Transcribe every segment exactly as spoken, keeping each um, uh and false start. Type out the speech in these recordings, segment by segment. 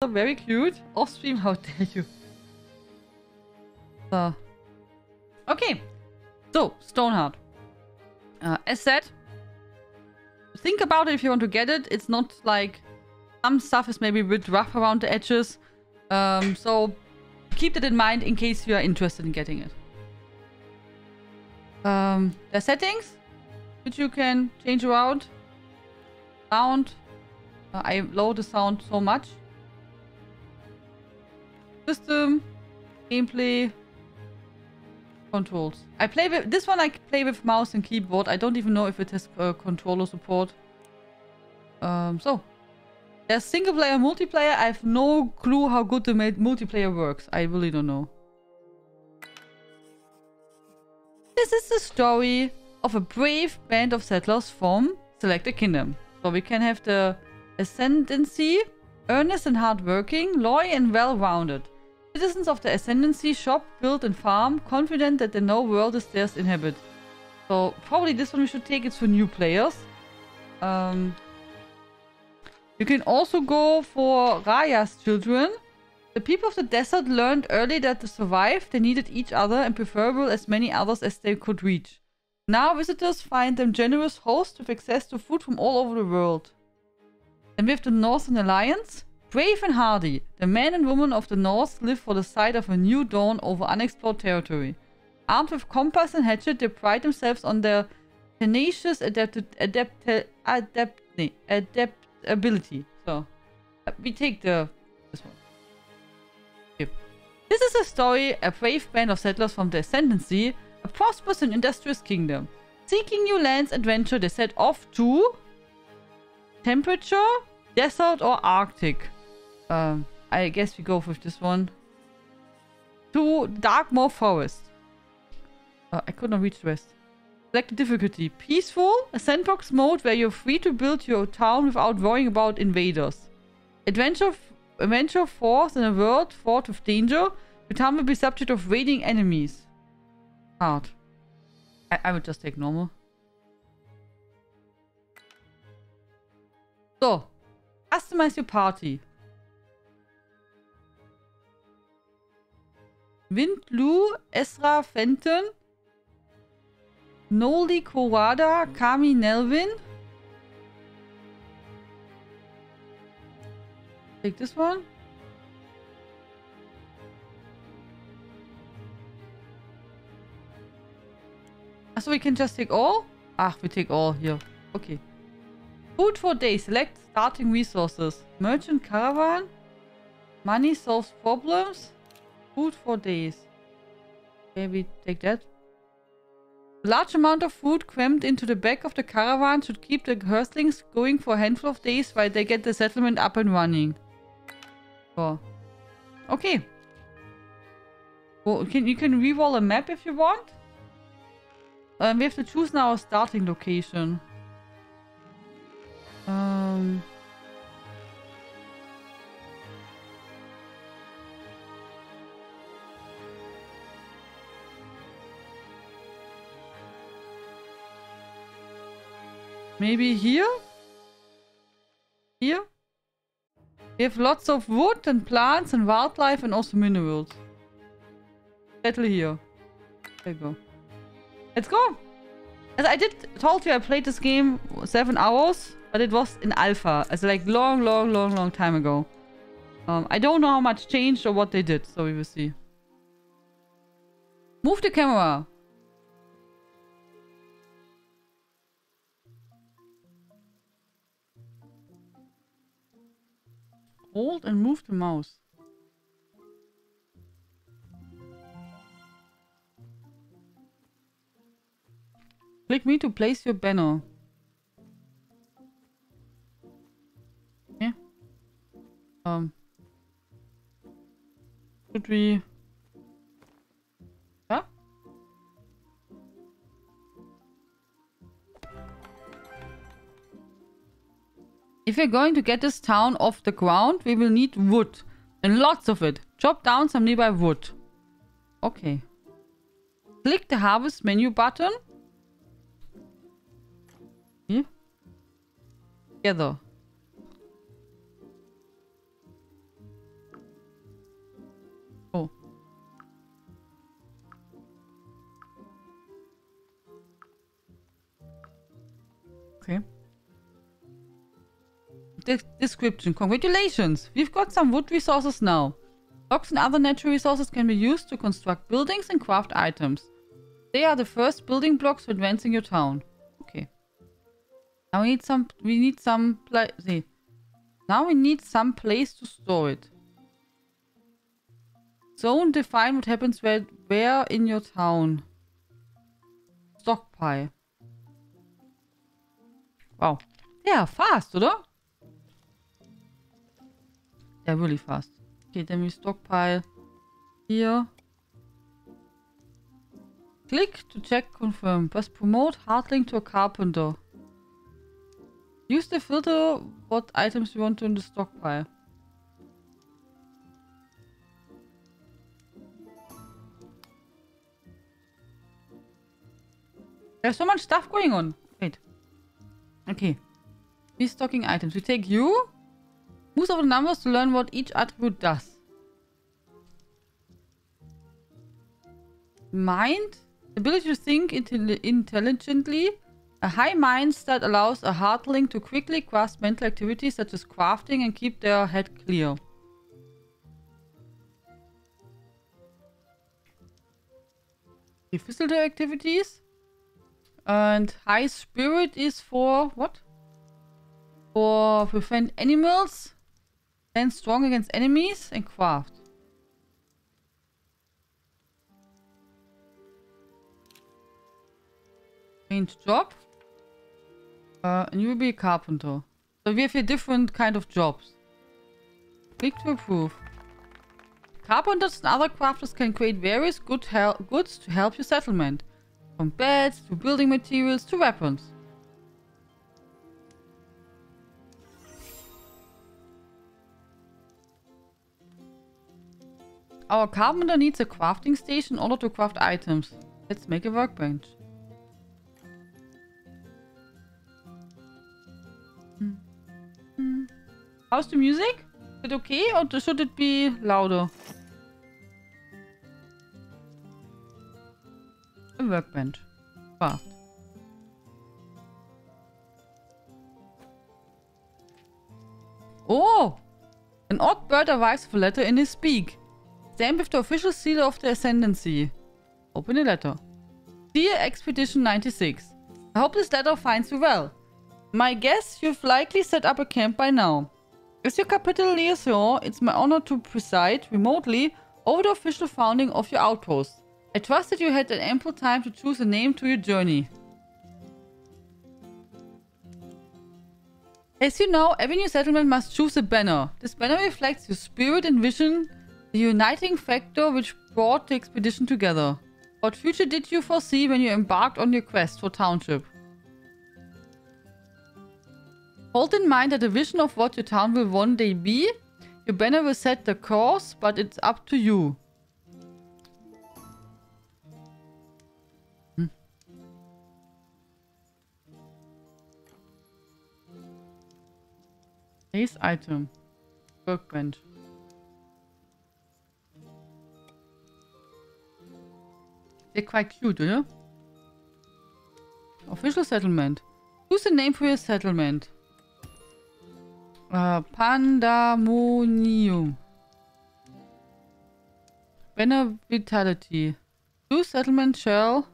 So very cute. Off stream, how dare you? So. Okay. So, Stoneheart. Uh, as said, think about it if you want to get it. It's not like some stuff is maybe a bit rough around the edges. Um, so keep that in mind in case you are interested in getting it. Um, the settings, which you can change around. Sound. Uh, I lower the sound so much. System. Gameplay. Controls. I play with this one. I play with mouse and keyboard. I don't even know if it has uh, controller support. Um, so there's single player, multiplayer. I have no clue how good the multiplayer works. I really don't know. This is the story of a brave band of settlers from Selected Kingdom. So we can have the Ascendancy, earnest and hardworking, loyal and well-rounded. Citizens of the Ascendancy shop, build and farm, confident that the no world is theirs to inhabit. So probably this one we should take. It's for new players. Um, you can also go for Raya's children. The people of the desert learned early that to survive they needed each other and preferable as many others as they could reach. Now visitors find them generous hosts with access to food from all over the world. Then we have the Northern Alliance. Brave and hardy, the men and women of the North live for the sight of a new dawn over unexplored territory. Armed with compass and hatchet, they pride themselves on their tenacious adapt adapt adapt nee, adaptability. So uh, we take the this one. Here. This is a story: a brave band of settlers from the Ascendancy, a prosperous and industrious kingdom. Seeking new lands adventure, they set off to temperature, desert, or Arctic. Um, I guess we go with this one. To Darkmoor Forest. Uh, I could not reach the rest. Select the difficulty. Peaceful, a sandbox mode where you're free to build your town without worrying about invaders. Adventure, adventure force in a world fraught with danger. The town will be subject of raiding enemies. Hard. I, I would just take normal. So, customize your party. Windlu, Ezra Fenton, Noli Korada, Kami Nelvin. Take this one. So we can just take all? Ah, we take all here. Okay. Food for days. Select starting resources. Merchant caravan. Money solves problems. Food for days. Okay, we take that. A large amount of food crammed into the back of the caravan should keep the earthlings going for a handful of days while they get the settlement up and running. Oh. Okay. Well, can, you can re-roll a map if you want. Um, we have to choose now a starting location. Um... Maybe here? Here? We have lots of wood and plants and wildlife and also minerals. Settle here. There you go. Let's go! As I did told you, I played this game seven hours, but it was in alpha. It's like long, long, long, long time ago. Um, I don't know how much changed or what they did, so we will see. Move the camera. Hold and move the mouse. Click me to place your banner. Okay. Um. Should we... Yeah? If we're going to get this town off the ground, we will need wood. And lots of it. Chop down some nearby wood. Okay. Click the harvest menu button. Here. Together. de description. Congratulations! We've got some wood resources now. Logs and other natural resources can be used to construct buildings and craft items. They are the first building blocks for advancing your town. Okay. Now we need some. We need some place. See. Now we need some place to store it. Zone define what happens where where in your town. Stockpile. Wow. Yeah, fast, oder? Yeah, really fast. Okay, then we stockpile here. Click to check confirm. Press promote hardlink to a carpenter. Use the filter what items you want to in the stockpile. There's so much stuff going on. Wait. Okay. Restocking items. We take you. Moves over the numbers to learn what each attribute does. Mind. Ability to think intelli intelligently. A high mind that allows a hardling to quickly grasp mental activities such as crafting and keep their head clear. The physical activities. And high spirit is for what? For prevent animals. Stand strong against enemies and craft. Change job. Uh, and you will be a carpenter. So we have a different kind of jobs. Click to approve. Carpenters and other crafters can create various good goods to help your settlement. From beds to building materials to weapons. Our carpenter needs a crafting station in order to craft items. Let's make a workbench. Hmm. Hmm. How's the music? Is it okay or should it be louder? A workbench. Craft. Oh! An odd bird arrives with a letter in his beak. Stamp with the official seal of the Ascendancy. Open the letter. Dear Expedition ninety-six. I hope this letter finds you well. My guess you've likely set up a camp by now. As your capital liaison, it's my honor to preside remotely over the official founding of your outpost. I trust that you had an ample time to choose a name to your journey. As you know, every new settlement must choose a banner. This banner reflects your spirit and vision, the uniting factor which brought the expedition together. What future did you foresee when you embarked on your quest for township? Hold in mind that the vision of what your town will one day be. Your banner will set the course, but it's up to you. Hmm. Base item. Workbench. They're quite cute, yeah? Official settlement. Choose a name for your settlement. Uh, Pandemonium. Banner Vitality. Choose settlement shall.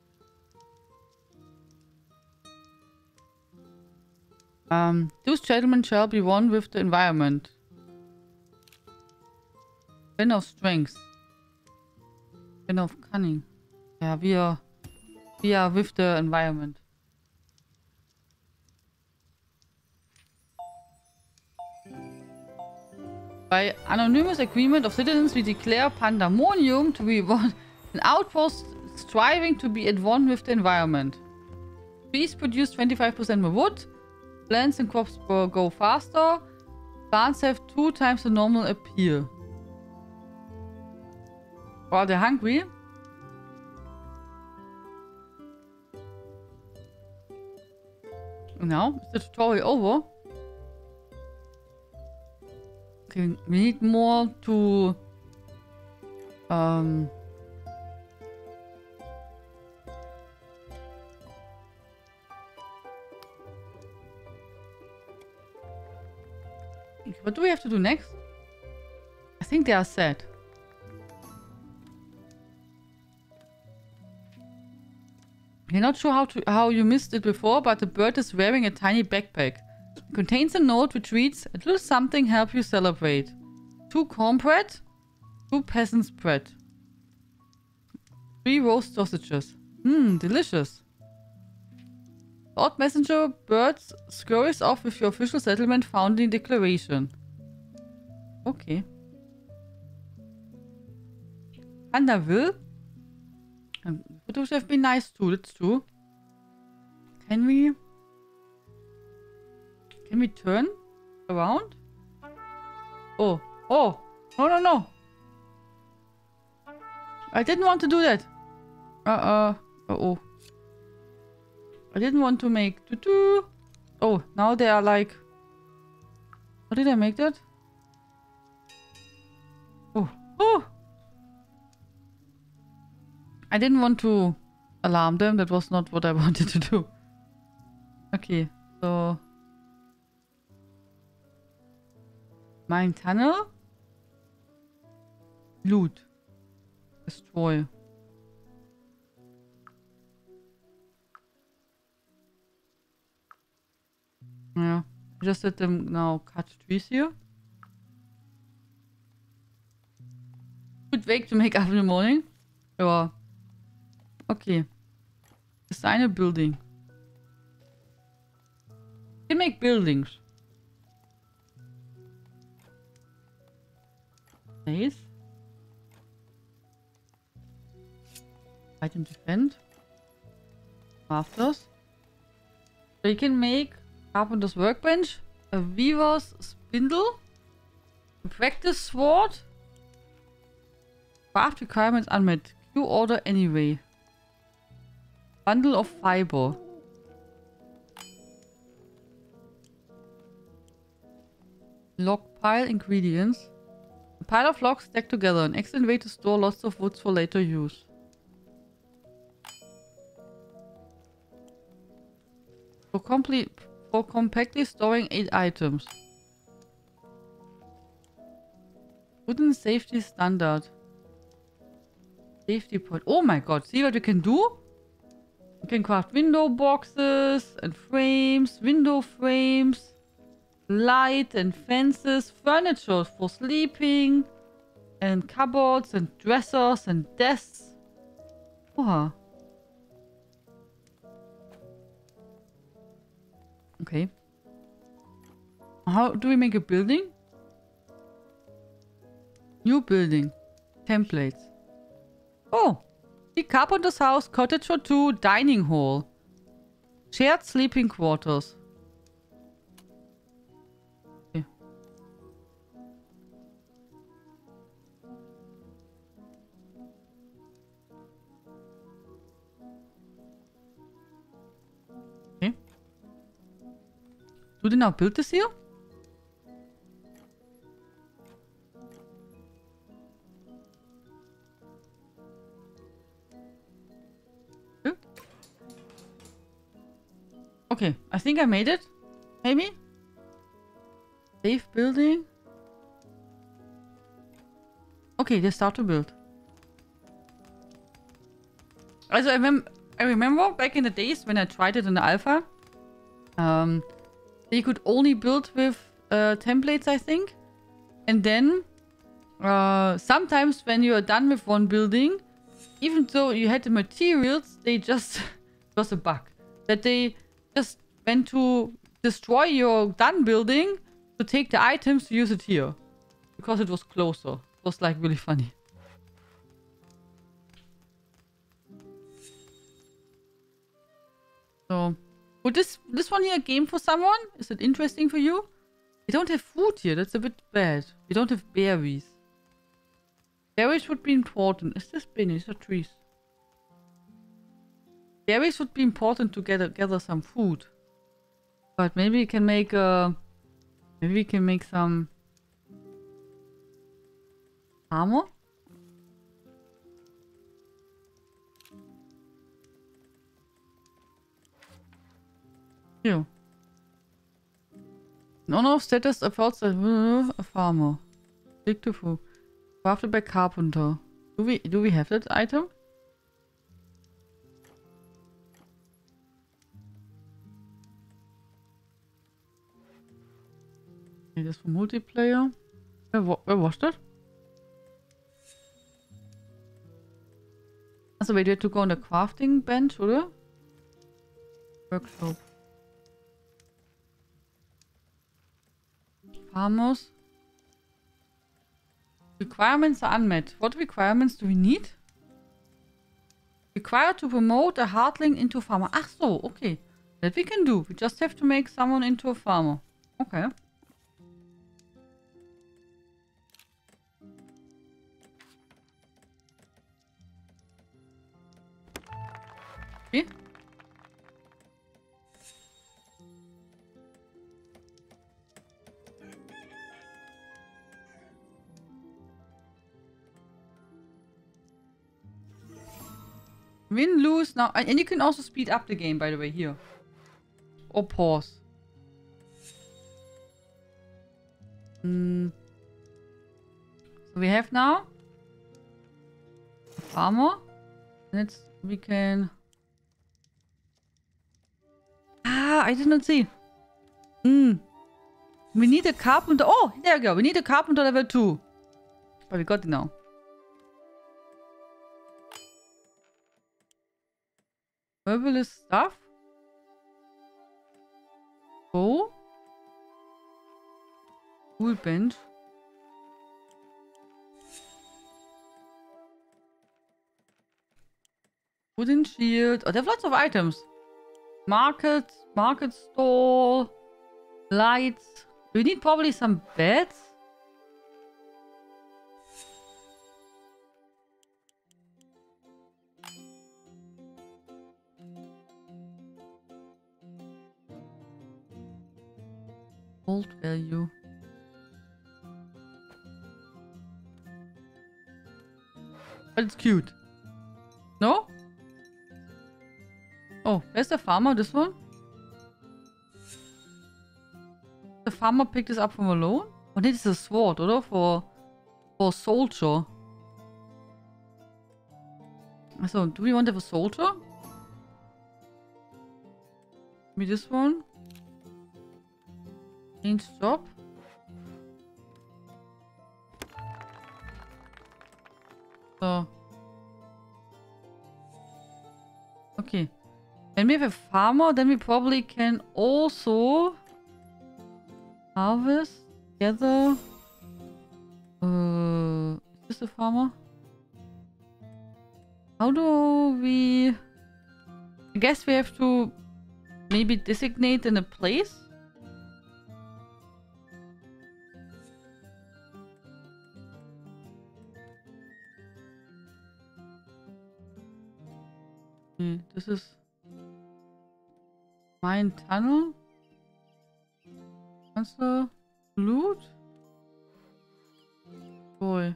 Um, this settlement shall be one with the environment. Banner of Strength. Banner of Cunning. Yeah, we are, we are with the environment. By anonymous agreement of citizens, we declare Pandemonium to be one, an outpost striving to be at one with the environment. Trees produce twenty-five percent more wood. Plants and crops go faster. Plants have two times the normal appeal. Are they hungry? Now, is the tutorial over? Okay, we need more to... Um... What do we have to do next? I think they are sad. You're not sure how to how you missed it before, but the bird is wearing a tiny backpack. It contains a note which reads, "A little something help you celebrate. Two cornbread, two peasants' bread. Three roast sausages. Mmm, delicious." Lord Messenger Bird scurries off with your official settlement founding declaration. Okay. Panda will. It would have been nice too, that's true. Can we... Can we turn around? Oh, oh, no, no, no. I didn't want to do that. Uh-uh, uh-oh. I didn't want to make... Doo-doo. Oh, now they are like... How did I make that? Oh, oh! I didn't want to alarm them. That was not what I wanted to do. Okay, so... Mine tunnel. Loot. Destroy. Yeah, just let them now cut trees here. Good wake to make up in the morning. Yeah. Okay. Design a building. You can make buildings. Base. Fight and defend. Rafters. So you can make carpenter's workbench, a weaver's spindle, a practice sword. Craft requirements unmet. Queue order anyway. Bundle of fiber. Log pile ingredients. A pile of logs stacked together. An excellent way to store lots of woods for later use. For complete for compactly storing eight items. Wooden safety standard. Safety point. Oh my god, see what you can do? You can craft window boxes and frames, window frames, light and fences, furniture for sleeping, and cupboards and dressers and desks. Oha. Okay. How do we make a building? New building. Templates. Oh! The carpenter's house, cottage for two, dining hall. Shared sleeping quarters. Okay. Okay. Do they now build this here? Okay, I think I made it. Maybe? Safe building. Okay, they start to build. Also, I, rem I remember back in the days when I tried it in the alpha. Um, you could only build with uh, templates, I think. And then, uh, sometimes when you are done with one building, even though you had the materials, they just... it was a bug. That they... just went to destroy your done building to take the items to use it here. Because it was closer. It was like really funny. So, would this this one here a game for someone? Is it interesting for you? We don't have food here. That's a bit bad. We don't have berries. Berries would be important. Is this berries or trees? Berries would be important to gather gather some food. But maybe we can make a... Maybe we can make some... armor? Here. None of status affords a, a farmer. Dig to food. Crafted by carpenter. Do we do we have that item? Okay, das for multiplayer. Where, where was that? Also, wait, we have to go on the crafting bench, oder? Workshop. Farmers. Requirements are unmet. What requirements do we need? Required to promote a hardling into farmer. Ach so, okay. That we can do. We just have to make someone into a farmer. Okay. Okay. Win, lose now. And you can also speed up the game, by the way, here. Or pause. Mm. So we have now a farmer. Let's, we can... Ah, I did not see. Mm. We need a carpenter. Oh, there we go. We need a carpenter level two. But we got it now. Herbalist stuff. Oh. Tool bench. Wooden shield. Oh, they have lots of items. Market, market stall, lights. We need probably some beds. Gold value. But it's cute. No? Oh, where's the farmer? This one? The farmer picked this up from alone? Oh, this is a sword, or for for a soldier. So, do we want to have a soldier? Maybe this one? Change job. So. Okay. When we have a farmer, then we probably can also harvest, gather. Uh, is this a farmer? How do we... I guess we have to maybe designate in a place. Okay, this is mine tunnel. Monster loot. Boy.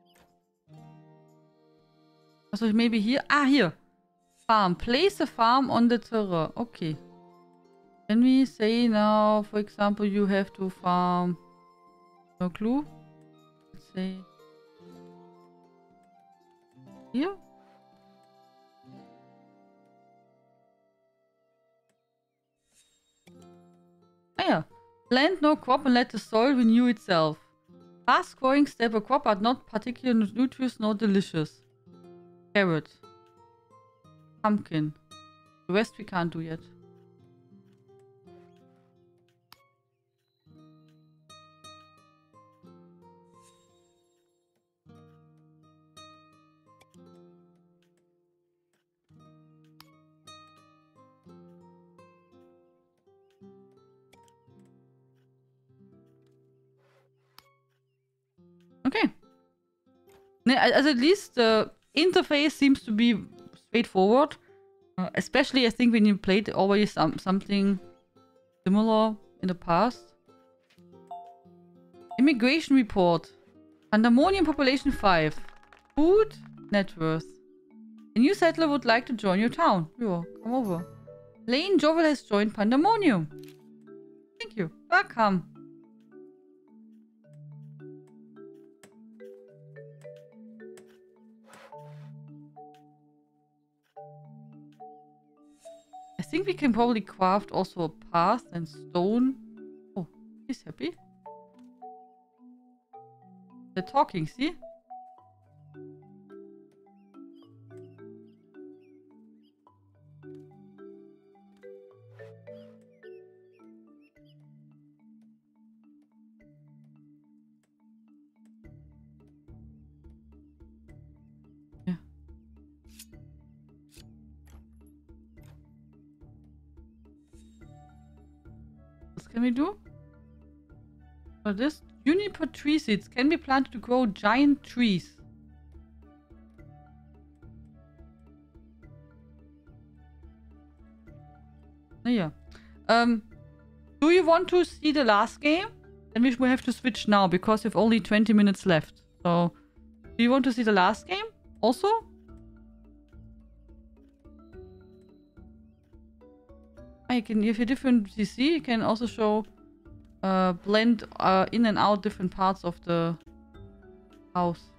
Also maybe here. Ah, here. Farm. Place a farm on the terrain. Okay. Can we say now, for example, you have to farm. No clue. Let's say here. Ah, yeah. Plant no crop and let the soil renew itself. Fast growing staple crop but not particularly nutritious nor delicious. Carrot. Pumpkin. The rest we can't do yet. Okay. Also at least the interface seems to be straightforward. Uh, especially I think when you played already some, something similar in the past. Immigration report. Pandemonium population five. Food, net worth. A new settler would like to join your town. Yeah, come over. Lane Jovel has joined Pandemonium. Thank you. Welcome. think we can probably craft also a path and stone. Oh, he's happy. They're talking, see? Yeah. What can we do? For this, juniper tree seeds can be planted to grow giant trees. Yeah. Um, do you want to see the last game? Then we will have to switch now because we have only twenty minutes left. So, do you want to see the last game also? I can, if you different C C, you can also show, uh, blend uh, in and out different parts of the house.